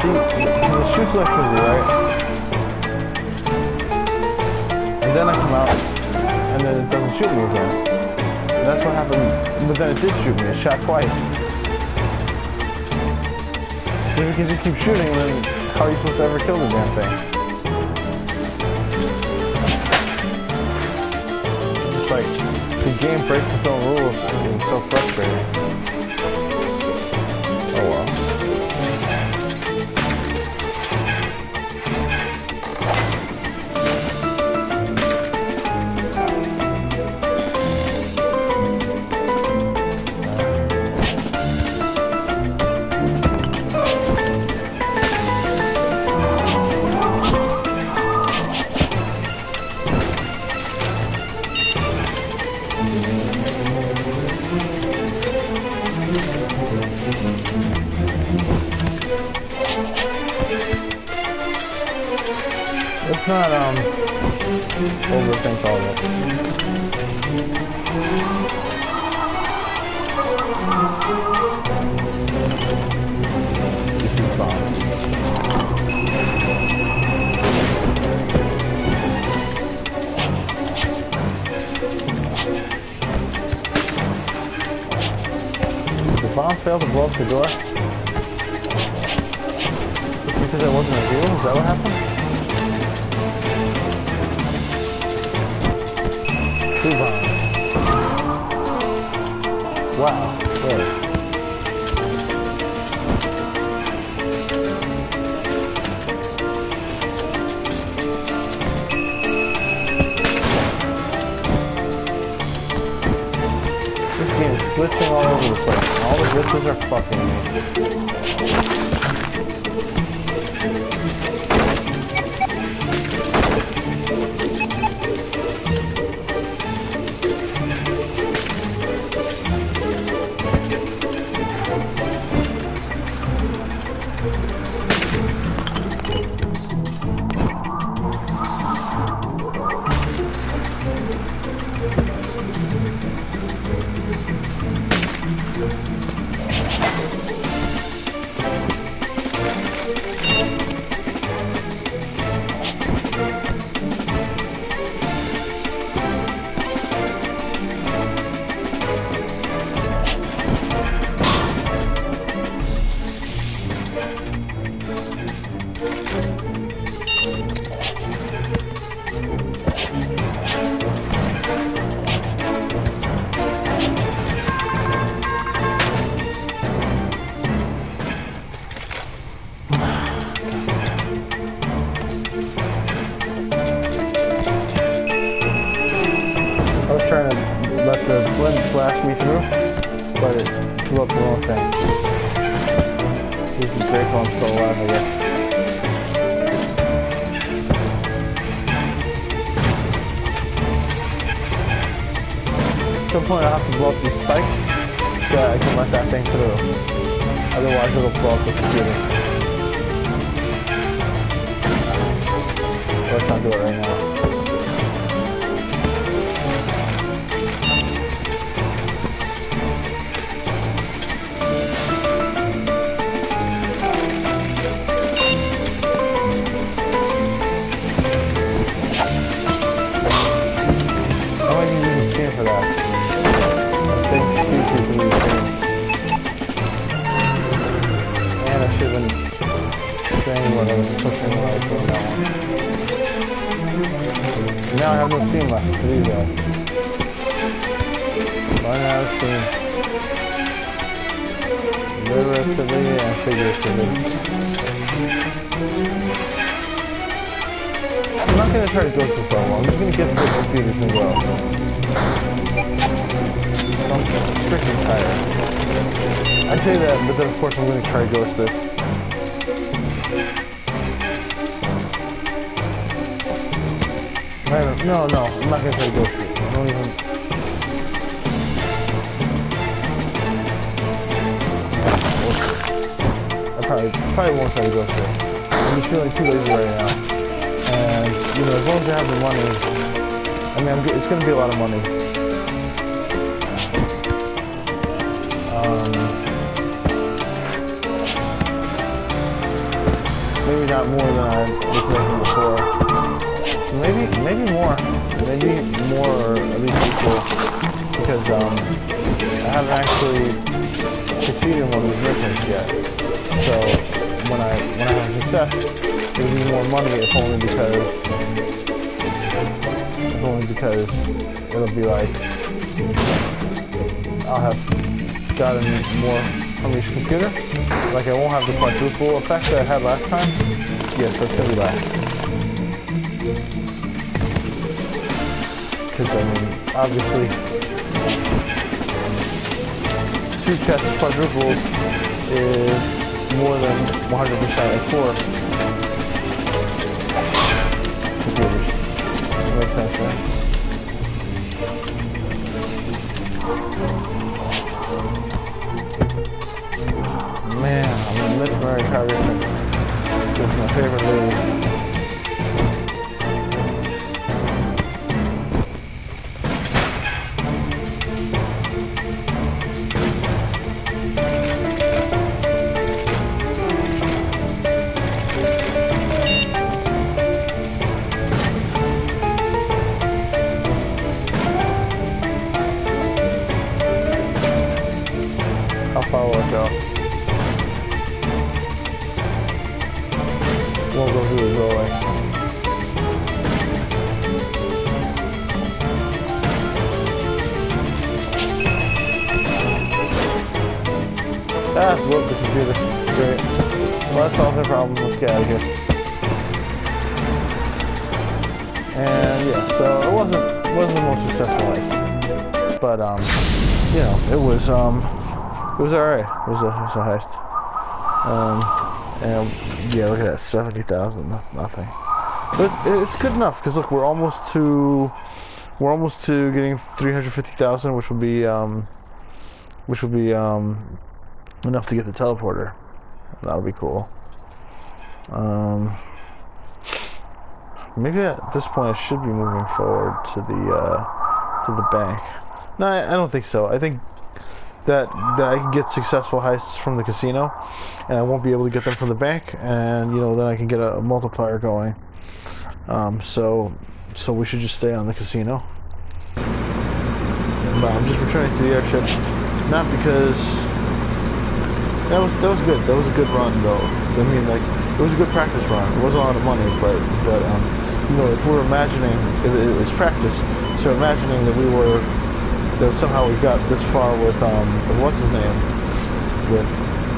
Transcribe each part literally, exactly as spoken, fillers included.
See, the shoots electricity, right? And then I come out, and then it doesn't shoot me again. And that's what happened, but then it did shoot me. It shot twice. So if you can just keep shooting, then how are you supposed to ever kill the damn thing? It's like, the game breaks its own rules, and it's so frustrating. Oh well. Let's not um overthink all this. This is fun. Did the bomb fail to blow up the door? Because I wasn't a hero? Is that what happened? Two bombs. Wow, good. This game is glitching all over the place. All the glitches are fucking me. Trying to let the flint blast me through, but it blew up the wrong thing. This is great while I'm still alive, I guess. At some point I'll have to blow up these spikes so that I can let that thing through. Otherwise it'll blow up the computer. Let's not do it right now. For that. I think two people need to and I should have been saying what I was pushing when I was doing that one. Now I have no steam left to do that. Run out of steam. Literally and figuratively. I'm not going to try to go for so long. I'm just going to get the computers and go. I'm freaking tired. I say that, but then of course I'm going to try Ghost it. No, no, I'm not going to try Ghost it. I don't even... I probably, probably won't try Ghost it. I'm just feeling too lazy right now. And, you know, as long as I have the money, I mean, I'm, it's going to be a lot of money. Um, maybe not more than I was making before. Maybe, maybe more. Maybe more or at least equal. Because um, I haven't actually succeeded in one of these missions yet. So when I when I have success, it'll be more money if only because if only because it'll be like I'll have gotten more from each computer. Like I won't have the quadruple effect that I had last time. Yeah, so it's gonna be less. Because I mean, obviously, two chests quadruples is more than one hundred percent of four computers. That makes sense, right? Man, I'm gonna miss Mary Carvison. This is my favorite lady. How far will it go? Won't go through the doorway. Ah, love the computer. Great. Well, that solves our problem. Let's get out of here. And yeah, so it wasn't wasn't the most successful life, but um, you know, it was um, it was alright. It was a it was a heist. Um. And yeah, look at that, seventy thousand. That's nothing. But it's, it's good enough because look, we're almost to we're almost to getting three hundred fifty thousand, which will be um, which will be um, enough to get the teleporter. That'll be cool. Um, maybe at this point I should be moving forward to the uh, to the bank. No, I, I don't think so. I think that that I can get successful heists from the casino, and I won't be able to get them from the bank, and you know then I can get a, a multiplier going. Um, so so we should just stay on the casino. But I'm just returning to the airship, not because that was that was good. That was a good run though. I mean, like it was a good practice run. It wasn't a lot of money, but but um, you know, if we're imagining it, it was practice, so imagining that we were. That somehow we got this far with um with what's his name with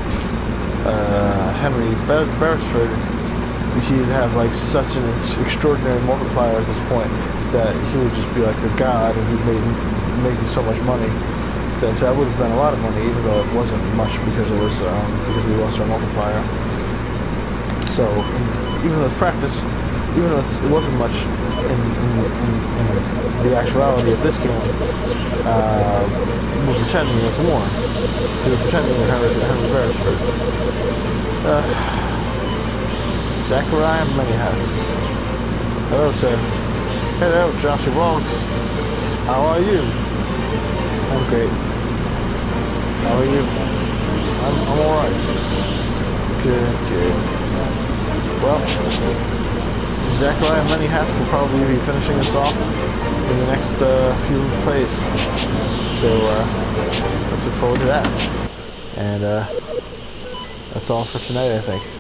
uh Henry Ber Beresford, he'd have like such an extraordinary multiplier at this point that he would just be like a god, and he'd make making so much money that so that would have been a lot of money, even though it wasn't much because it was um because we lost our multiplier. So even though it's practice, even though it's, it wasn't much in, in, in, in the actuality of this game, uh, we're pretending it's more. We're pretending we're Henry, Henry Beresford. Uh, Zachariah Many Hats. Hello, sir. Hello, Joshua Walks. How are you? I'm great. How are you? I'm, I'm alright. Good, good. Well, Zachariah Many Hats will probably be finishing us off in the next uh, few plays. So uh, let's look forward to that. And uh, that's all for tonight, I think.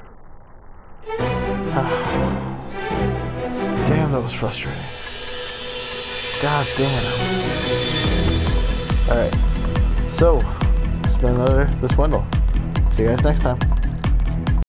Damn, that was frustrating. God damn. Alright. So, it's been another The Swindle. See you guys next time.